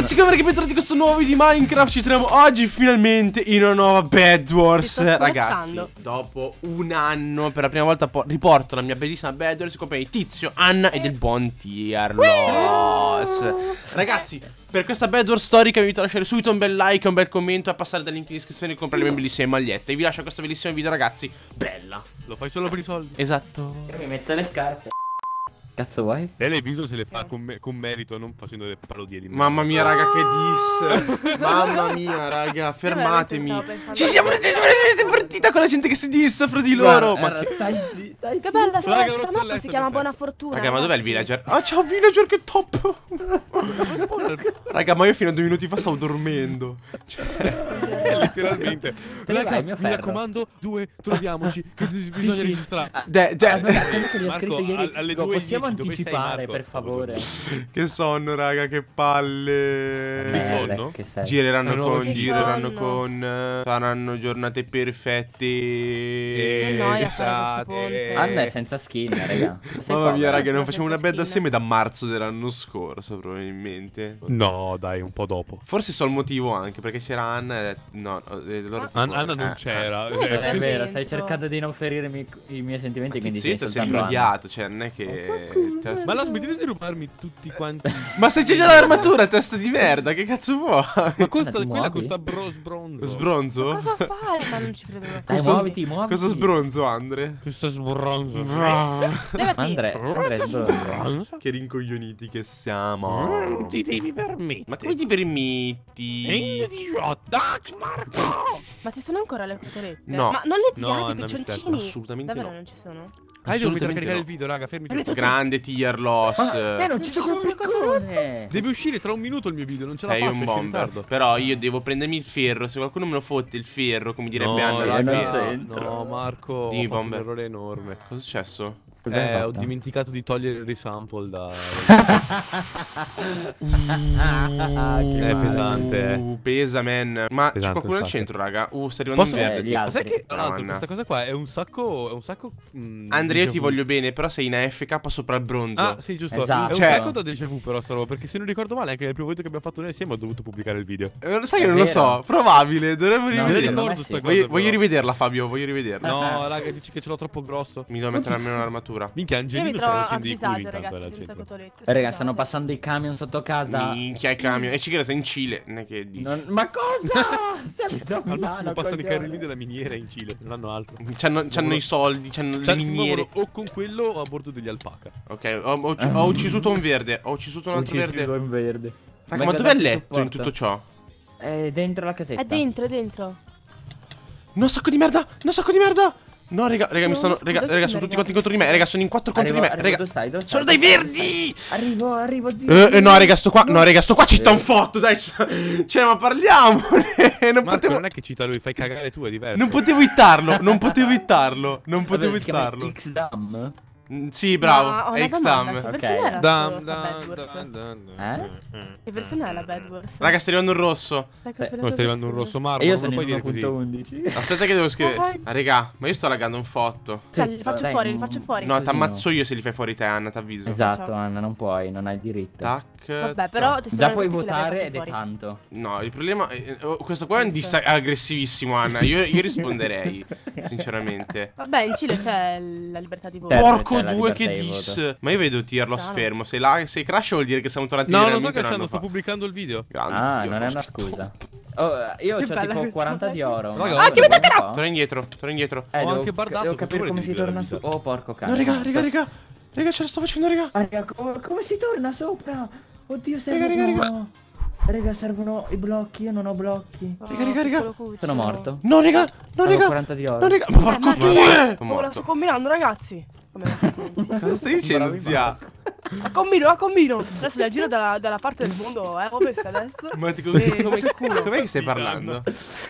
Ragazzi, come bentornati in questo nuovo video di Minecraft. Ci troviamo oggi finalmente in una nuova Bed Wars. Ragazzi, dopo un anno per la prima volta riporto la mia bellissima Bed Wars con di Tizio, Anna e del buon Tierlos. Ragazzi, per questa Bed Wars storica vi invito a lasciare subito un bel like e un bel commento, a passare dal link in descrizione e comprare le mie bellissime magliette. E vi lascio questo bellissimo video, ragazzi. Bella. Lo fai solo per i soldi. Esatto. Io mi metto le scarpe. Cazzo vuoi? E le viso se le fa con merito, non facendo le parodie di me. Mamma mia, raga, che diss. Mamma mia, raga, fermatemi. Ci siamo partita con la gente che si dissa fra di loro. Guarda, Ma stai che bella Raga, sta mappa, si chiama Buona Fortuna. raga, ma dov'è il villager? Ah, ciao villager, che top. Raga, ma io fino a 2 minuti fa stavo dormendo. Letteralmente. Raga, mi raccomando, 2, troviamoci, che bisogna registrare. Marco, alle lo 2:10 possiamo dove sei, anticipare, Marco? per favore. Che sonno, raga, che palle. Che sonno? Che sei? Gireranno con saranno giornate perfette. noia fare questo ponte. Anna è senza skin, raga. Mamma mia, raga, non facciamo una bed assieme da marzo dell'anno scorso, probabilmente. No, dai, un po' dopo. Forse so il motivo anche, perché c'era Anna e... No, loro tipo... Anna non c'era. È vero, stai cercando di non ferirmi i miei sentimenti, quindi Tizio, ti ho sempre odiato, cioè non è che... Ma la smettete di rubarmi tutti quanti. Ma se c'è già l'armatura, testa di merda, che cazzo vuoi? Ma costa, ti quella muovi? costa sbronzo. Sbronzo? Cosa fai? Ma non ci credo. Dai, muoviti. Cosa sbronzo, Andre? Questo sbronzo. Andrea, sbronzo. Che rincoglioniti che siamo. Non ti devi permettere. Ma come ti permetti? E io ti Dax, Marco. Ma ci sono ancora le cotolette? No. Ma non le No, tirate, non i mi piace. piccioncini? Assolutamente Davvero no. non ci sono? Devo mettere a Assolutamente caricare no. il video, raga, fermi tutti. Grande tier loss. Non ci sono col piccone. Deve uscire tra un minuto il mio video, non ce la Sei faccio, un esce in bomber. ritardo. Però io devo prendermi il ferro. Se qualcuno me lo fotte il ferro, come direbbe No, Anna, raga, il ferro. no, Marco, Dimmi, ho fatto un bomber. errore enorme. Cosa è successo? Ho dimenticato di togliere il resample da... È pesante, Pesa, man. Ma c'è Pesante, qualcuno al un sacco. centro, raga? Sta arrivando Posso... un verde. gli tipo. altri. Sai che tra l'altro Anna. questa cosa qua è un sacco Andrea, io déjà ti vu. voglio bene, però sei in AFK sopra il bronzo. Ah sì, giusto. Esatto. È un Cioè- sacco da déjà vu però sta roba, perché se non ricordo male anche nel primo video che abbiamo fatto noi insieme ho dovuto pubblicare il video. Sai che È non lo vero. so. Probabile, dovremmo No, Me ne rivederla. secondo me ricordo sì. sta cosa. Voglio però. rivederla, Fabio, voglio rivederla. No, raga, dici che ce l'ho troppo grosso. Mi devo mettere almeno un'armatura. Minchia, Io mi Angelino sta trovo a facendo i culi disagio, intanto là ragazzi, al senza centro. cotolette. Raga, stanno passando i camion sotto casa. Minchia i camion. E ci credo, sei in Cile. Non è che dici. Ma cosa? Siamo a Al massimo Milano, passano i coglione. carrini della miniera in Cile, non hanno altro. C'hanno i soldi, c'hanno le Cioè, miniere. o con quello o a bordo degli alpaca. Ok, ho ucciso un verde. Ho ucciso un altro Uccisi verde. in verde. Raga, ma dov'è il letto in tutto ciò? È dentro la casetta. È dentro, è dentro. No, sacco di merda! No, sacco di merda! No, raga, mi No, stanno. scusa, Raga, che sono tutti merda. quanti contro di me. Raga, sono in 4 contro di me. Raga, Dove stai? sono dei verdi! Arrivo, zio. No, raga, sto qua. No, raga, sto qua. Citta un fotto, dai. Cioè, ma parliamone. Non Marco, potevo. non è che cita lui, fai cagare tu, è diverso. Non potevo hittarlo. Non potevo hittarlo. Non Vabbè, potevo si chiama hittarlo. X-Dam? Sì, Ma ho bravo. È una domanda, X-Dam. che Ok. versione era Dam, sta Bed dam, Wars? dam. Che versione è la Bed Wars? Raga, sta arrivando un rosso. No, stai arrivando un rosso marmo, E io non lo sono puoi in dire così. 1.11. Aspetta che devo scrivere. Vai. Ah, raga, ma io sto laggando un fotto. Cioè, li faccio Dai, fuori, li faccio fuori. No, Così t'ammazzo io se li fai fuori te, Anna, t'avviso. Esatto, Ciao. Anna, non puoi, non hai diritto. Tac. Vabbè, però ti sto Già dando puoi tutti che li votare avevi ed è fatti fuori. tanto. No, il problema questo qua è un aggressivissimo, Anna. Io risponderei, sinceramente. Vabbè, in Cile c'è la libertà di voto. Certo. Porco c'è la due che libertà di dis. Ma io vedo Tierlo Strano. sfermo. Se crash vuol dire che siamo tornati No, lo so veramente che un anno sto fa. pubblicando il video. Grande Ah, Tierlo, non è una che scusa. top. Oh, io Che ho bella tipo questa 40 di oro. Raga, ma- ah, che un mettetela! po'? Torna indietro, torna indietro. Ho devo, anche bardato, devo cosa capire vuole come si dire torna la su. vita? Oh, porco cane. No, raga. Raga, ce la sto facendo, raga. Ah, raga, come si torna sopra? Oddio, Raga, servono. Raga, servono i blocchi. Io non ho blocchi. Raga. Sono morto. No, raga. No, Avevo raga. 40 di oro. No, raga. Ma porco ma- due. Sono Oh, la morto. sto combinando, ragazzi. Come Cosa stai dicendo, Bravi, zia? a combino. Adesso la giro dalla parte del mondo, ovest adesso. Ma ti Faccio il culo. com'è che stai parlando?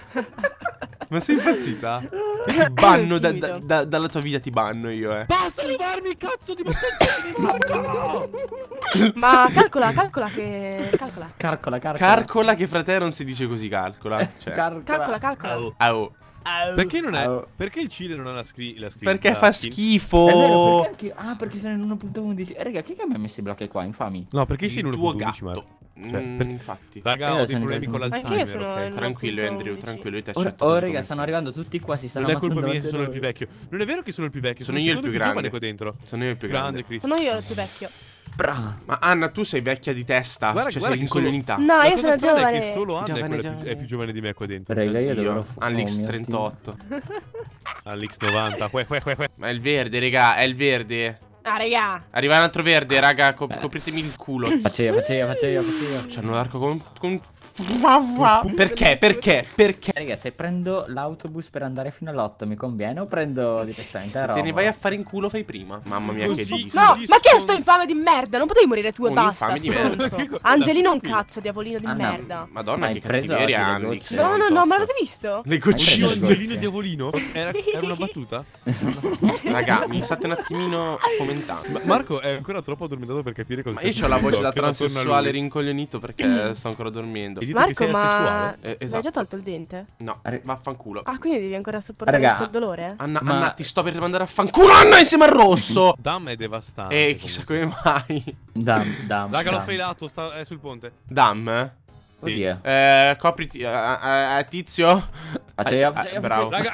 Ma sei impazzita? Io ti banno Timido. dalla tua vita, ti banno io, Basta rubarmi il cazzo di botteghini, Marco! Ma calcola che... Calcola. Calcola che fra te non si dice così, calcola. Cioè. Calcola. Au. Perché non è? Oh. Perché il Cile non ha la scritta? Perché fa È vero, schifo. perché anche... Ah, perché sono in 1.11. Raga, chi è che mi ha messo i blocchi qua, infami? No, perché sei in Il tuo 1.11, gatto. Marco? Infatti. Raga, ho dei problemi con Anche io l'Alzheimer, sono ok? in- Tranquillo, appunto, Andrew, dici. tranquillo, io ti Oh, accetto. raga, stanno arrivando tutti qua, si stanno Non è colpa ammazzando mia se sono il davanti più a noi. vecchio. Non è vero che sono il più vecchio, Sono io il secondo più giovane grande. qua dentro. Sono io il più Grande, grande. Chris. Sono io il più vecchio. Bra. Ma Anna, tu sei vecchia di testa. Guarda- Cioè, guarda sei che solo- rincoglionita. No, La io cosa sono strana è giovane. che solo Anna Giovane, è quella giovane. è più giovane di me qua dentro. Raga, io Dio. dovrò Alex oh, mio 38. All'X 90. Ma è il verde, raga, è il verde. Ah, raga. Arriva un altro verde, raga, copritemi il culo. Dio. Faccio io. C'hanno l'arco con... Perché? Raga, se prendo l'autobus per andare fino all'8 mi conviene o prendo direttamente a Se te Roma? ne vai a fare in culo fai prima. Mamma mia, che Così- dis. No, Così ma che è sono- sto infame di merda? Non potevi morire tu e Un basta. infame di merda. stronzo. Angelino un Tranquillo. cazzo, diavolino di Ah, no. merda. Madonna, Hai che preso cattiveria, oggi le Alex. gocce? No, no, no, 98. ma l'avete visto? Le Hai goccine. preso le Angelino Diavolino? Era una battuta? Raga, mi state un attimino fomentando. Marco è ancora troppo addormentato per capire cosa Ma io stai ho la voce dicendo, da che attorno a transessuale lui. rincoglionito perché sto ancora dormendo. Hai detto che Marco, sei ma asessuale? hai Esatto. già tolto il dente? No, vaffanculo. Ah, quindi devi ancora sopportare Raga. tutto il dolore? Anna, Ma- Anna, ti sto per mandare a fanculo, Anna, insieme al rosso. Dam è devastante. E chissà come mai. Dam. Raga, l'ho failato, è sul ponte. Dam? Sì. Oddio. Copriti. Tizio? Faccio io. Bravo. Raga,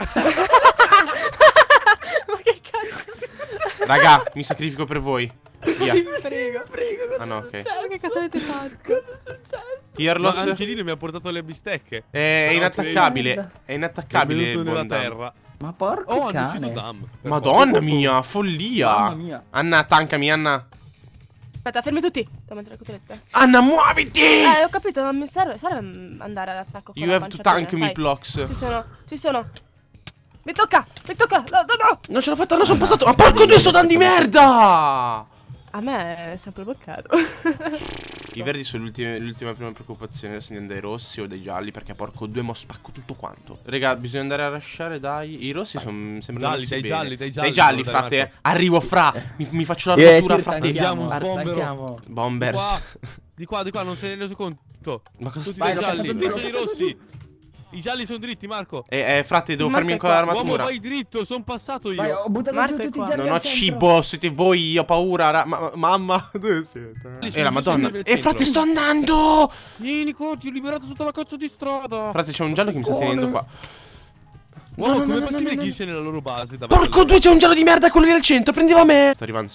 Ma che cazzo? Raga, mi sacrifico per voi. Via. Prego. Ah no, ok. Ma che cazzo avete fatto? ma Tearless Angelino mi ha portato le bistecche. è inattaccabile. È È inattaccabile. venuto nella buon Dam. terra. Ma porco Oh, hanno ucciso cane. Dam. Madonna mia, follia. Mamma mia. Anna, tankami, Anna. Aspetta, fermi tutti. Dammi le cotolette. Anna, muoviti! Ho capito, ma mi serve andare all'attacco con You la have to pancia tank piena, me, sai? blocks. Ci sono. Mi tocca. No. Non ce l'ho fatta, non sono passato. Ma porco due, sto dando di merda! A me è sempre bloccato. I verdi sono l'ultima prima preoccupazione. Adesso andiamo dai rossi o dai gialli. Perché porco due, mo spacco tutto quanto. Raga, bisogna andare a rushare, dai. I rossi sono sembrano Gialli, messi dai bene. gialli, dai Dai gialli, gialli, dai, frate. Marco. Arrivo, fra. Mi faccio l'armatura, frate. Vediamo un Ar- sbombero. Bombers. Di qua, non se ne reso conto. Ma cosa Tutti stai? dai gialli, facendo sono i rossi. I gialli sono dritti, Marco. Frate, devo Marco farmi è ancora qua. Uomo, l'armatura. vai dritto, sono passato io. Vai, ho buttato Marco giù è tutti i qua. gialli Non ho al centro. cibo, siete voi, io ho paura. Mamma, dove siete? Lì sono La due madonna. nel E frate, centro. sto andando! Vieni, ti ho liberato tutta la cazzo di strada. Frate, c'è un giallo che mi sta tenendo qua. Uomo, no, come no, possibile no, che no. sia nella loro base? Porco due, c'è un giallo di merda, quello lì al centro, prendeva me. Sta arrivando.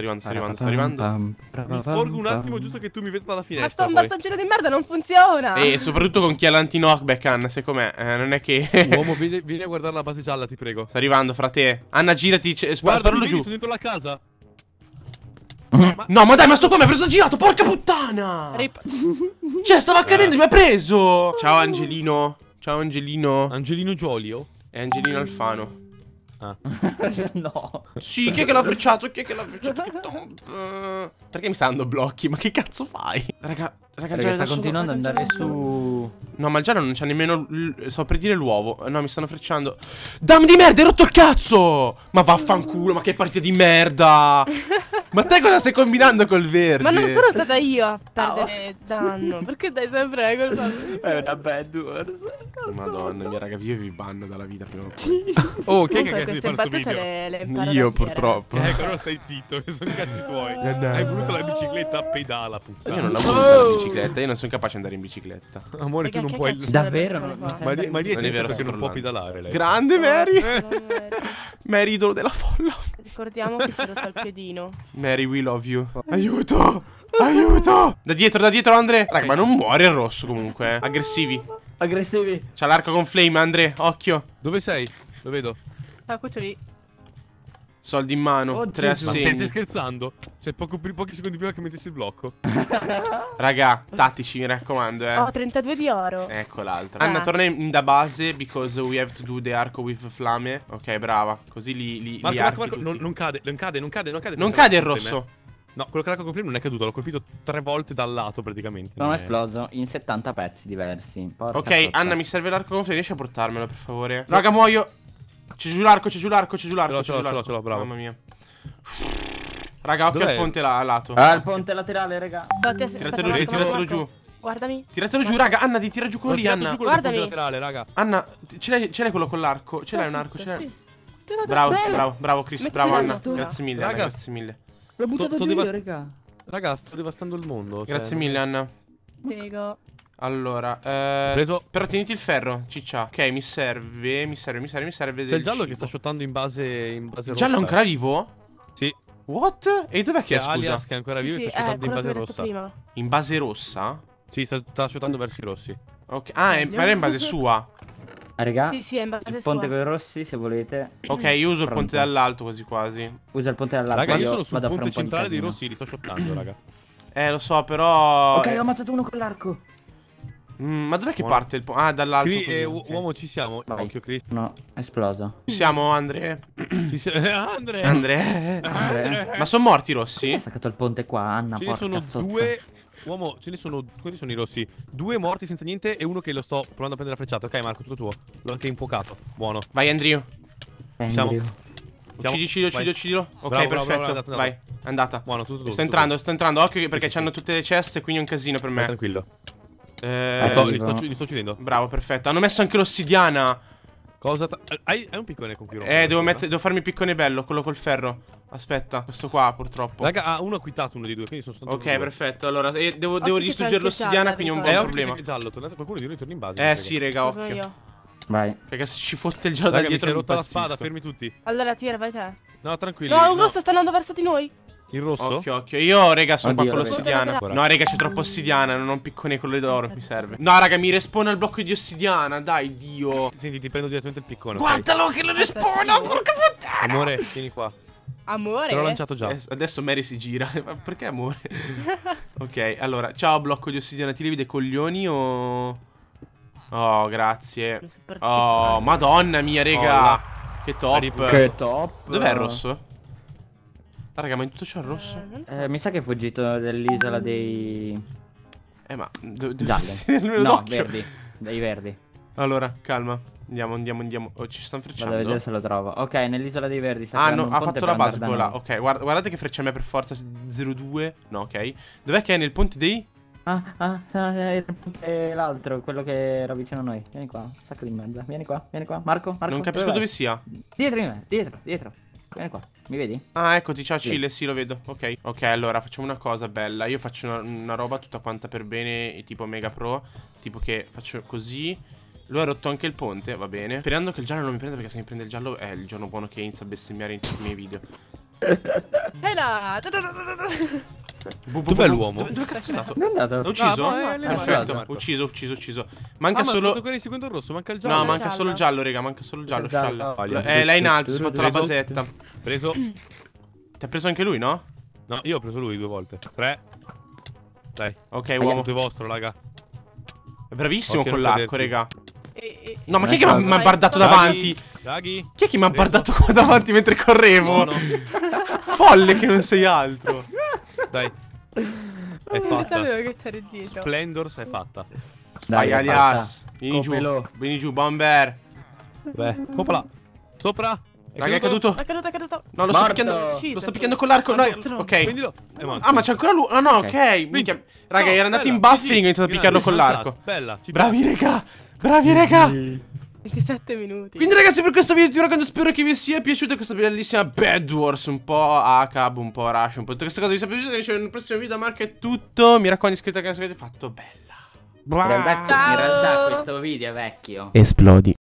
Mi sporgo un attimo giusto che tu mi veda dalla Ma finestra. sto poi. bastoncello di merda non funziona. E soprattutto con chi ha l'anti-knockback, Anna, sai com'è? Non è che... Uomo, vieni a guardare la base gialla, ti prego. Sta arrivando, frate. Anna, girati, Guarda, sparalo vedi, giù. sono dentro la casa. No, ma dai, ma sto qua, mi ha preso girato, porca puttana! Rip. Cioè, stava accadendo, mi ha preso! Ciao, Angelino. Ciao, Angelino. Angelino Giolio. È Angelino Alfano. Ah. No. Sì, chi è che l'ha frecciato? Chi è che l'ha frecciato? Perché mi sta dando blocchi? Ma che cazzo fai? Raga, il Raga, giallo sta da solo. continuando ad andare su. No, ma il giallo non c'ha nemmeno. Sto per dire l'uovo. No, mi stanno frecciando. Dammi di merda, hai rotto il cazzo! Ma vaffanculo, ma che partita di merda! Ma te cosa stai combinando col verde? Ma non sono stata io a perdere danno. Perché dai sempre colpa mia? È una bad wars. Madonna mia, raga, io vi banno dalla vita prima o poi. Oh, chi è che Comunque ha chiesto di queste fare sto battute video? le imparo da Io, Piero. purtroppo. Allora stai zitto, che sono i cazzi tuoi. Hai voluto la bicicletta a pedala, puttana. Io non ho voluto la bicicletta, io non sono capace di andare in bicicletta. Amore, tu Raga, non che puoi. cazzo Davvero, sono non qua? sai Ma lì andare in è Non è vero, triste sto perché non può trollando. pedalare lei. Grande Mary! Mary. Mary, idolo della folla. Ricordiamo che si è rotto il piedino. Mary, we love you. Aiuto! Aiuto! Da dietro, Andre. Raga, ma non muore il rosso comunque. Aggressivi. Aggressivi. C'ha l'arco con flame, Andre. Occhio. Dove sei? Lo vedo. Ah, cuccioli. Soldi in mano. Oh, 3 Gesù. Ma stai assegni. scherzando? Cioè, pochi secondi prima che mettessi il blocco. Raga, tattici, mi raccomando, Ho 32 di oro. Ecco l'altra. Anna, torna in da base because we have to do the arco with flame. Ok, brava. Così li Marco, archi Marco, tutti. non cade. Non cade il Flame, rosso. No, quello che l'arco con flame non è caduto. L'ho colpito 3 volte dal lato praticamente. Sono Non è- esploso in 70 pezzi diversi. Porca Ok, sotto. Anna, mi serve l'arco con flame. Riesci a portarmelo, per favore? Raga, muoio. C'è giù l'arco, c'è giù l'arco, c'è giù l'arco. Ce l'ho, bravo. Mamma mia. Raga, occhio Dov'è? al ponte là, a lato. Ah, il ponte laterale, raga. Tiratelo giù. Guardami. Tiratelo giù, raga. Anna, ti tira giù quello lì, Anna. Guardami. laterale, raga. Anna, ce l'hai quello con l'arco? Ce l'hai un arco? Ce l'hai? Sì. Bravo, Chris. Metti Bravo, la Anna. stura. Grazie mille, Anna. Raga, Grazie mille. L'ho buttato sto giù io, devast- raga. Raga, sto devastando il mondo. Grazie mille, Anna. Prego. Allora, Preso. però tieniti il ferro, ciccia. Ok, mi serve C'è del il giallo cibo. che sta shottando in base Il rossa. giallo è ancora vivo? Sì. What? E dov'è che C'è è, scusa? Alias che è ancora vivo e sta shottando in quello che base ho detto rossa. prima. In base rossa? Sì, sta shottando verso i rossi. Ok. Ah, ma era in base sua. Raga, Sì, è in base il sua. ponte con i rossi, se volete. Ok, io uso il Pronto. ponte dall'alto quasi quasi. Usa il ponte dall'alto. Raga, io sono sul vado a fare ponte un po' di centrale dei casino. rossi, li sto shottando, raga. Lo so, però... Ok, ho ammazzato uno con l'arco. Ma dov'è che Buono. parte il ponte? Ah, dall'alto così, ok. Uomo, ci siamo. Vai. Occhio, Chris. No, è esploso. Ci siamo, Andre? Andre. Andre? Ma sono morti i rossi? Ha staccato il ponte qua, Anna. Ce ne porca sono zozza. due. Uomo, ce ne sono. Quanti sono i rossi? 2 morti senza niente e uno che lo sto provando a prendere la frecciata. Ok, Marco, tutto tuo. L'ho anche infuocato. Buono. Vai, Andrew. Siamo. Andrew. Uccidilo, Vai. uccidilo. Ok, Bravo, bravo, perfetto. bravo, è andato. Vai, è andata. Buono, tutto tuo. Sto tutto entrando. Occhio perché Sì, c'hanno sì. tutte le ceste, quindi è un casino per tuo. me. Tranquillo. Eh, Li sto uccidendo. Bravo, perfetto. Hanno messo anche l'ossidiana. Cosa? Hai un piccone con cui rompere? Devo farmi il piccone bello, quello col ferro. Aspetta, questo qua purtroppo. Raga, uno ha quittato uno dei due, quindi sono soltanto Ok, due. perfetto. Allora, devo Occhio che distruggere c'è anche l'ossidiana, gialla, quindi è un ricordo. buon Occhio problema. che giallo, qualcuno di noi torna in base. Sì, raga, Sono occhio. io. Vai. Perché se ci fotte il giallo da Raga, mi si dietro è rotta la impazzisco. spada, fermi tutti. Allora, tira, vai te. No, tranquilli. No, un rosso sta andando verso di noi. Il rosso? Occhio. Io, raga, sono qua Oddio, con lo vedo. l'ossidiana. No, raga, c'è troppa ossidiana. Non ho un piccone con le d'oro. Mi serve. No, raga, mi respawna il blocco di ossidiana. Dai, Dio. Senti, ti prendo direttamente il piccone. ok? Guardalo che lo respawna. Porca puttana. Amore, vieni qua. Amore. Te l'ho lanciato già. Adesso Mary si gira. Ma perché, amore? Ok, allora, ciao, blocco di ossidiana. Ti levi dei coglioni o... Oh, grazie. Oh, madonna mia, raga. Che top. Che top. Dov'è il rosso? Ah, raga, ma in tutto ciò il rosso? Non so. Mi sa che è fuggito dall'isola dei... Ma... gialli. No, verdi. Dei verdi. Allora, calma. Andiamo. Oh, ci stanno Vado a frecciando. vedere se lo trovo. Ok, nell'isola dei verdi. Sta Ah, creando no, un ha ponte fatto per la base andare da quello là. noi. Ok, guardate che freccia a me per forza 02. No, ok. Dov'è che è nel ponte dei... L'altro, quello che era vicino a noi. Vieni qua, sacco di merda. Vieni qua. Marco. Non capisco dove sia. Dietro di me, dietro. Vieni qua, mi vedi? Ah, eccoti, ciao Cile, sì, lo vedo. Ok, allora facciamo una cosa bella. Io faccio una roba tutta quanta per bene, tipo mega pro. Tipo che faccio così. Lui ha rotto anche il ponte, va bene. Sperando che il giallo non mi prenda, perché se mi prende il giallo è il giorno buono che inizia a bestemmiare in tutti i miei video. Là. Dov'è l'uomo? Dove cazzo è andato? Non è andato. L'ho ucciso? Perfetto, Perfetto, ucciso. Manca solo solo... quelli seguendo il rosso, manca il giallo. No, manca solo il giallo, raga, manca solo il giallo, scialla. Giallo. Là in alto, si è fatto la basetta. Preso. Ti ha preso anche lui, no? No, io ho preso lui 2 volte. 3. Dai. Ok, uomo. Tutto è vostro, raga. È bravissimo Occhio, con non l'arco, caderci. raga. No, ma chi è che mi ha Vai. bardato davanti? Draghi. Chi è che mi ha bardato qua davanti mentre correvo? No. Folle che non sei altro. Dai. È Non fatta. sapevo che c'eri dietro. Splendors è fatta. Vai, è Alias. fatta. Vieni giù. Copelo. Vieni giù, Bomber. Beh, copala. Sopra. Raga, è caduto. È caduto. No, lo sto Morto. picchiando. Sì, Lo sto sì. picchiando con l'arco. No, Troppo. ok. Prendilo. È morto. Ah, ma c'è ancora lui. No, no, ok. Minchia. Raga, era andato in buffering e ho iniziato a picchiarlo con l'arco. Bella. Bravi, raga. Bravi, raga. 27 minuti. Quindi ragazzi, per questo video ti raccomando, spero che vi sia piaciuta questa bellissima Bed Wars, un po' ACAB, un po' Rush, un po' tutte queste cose. Vi sia piaciuta, ci vediamo nel prossimo video. Marco è tutto. Mi raccomando, iscrivetevi al canale se avete fatto bella. In realtà questo video è vecchio. Esplodi.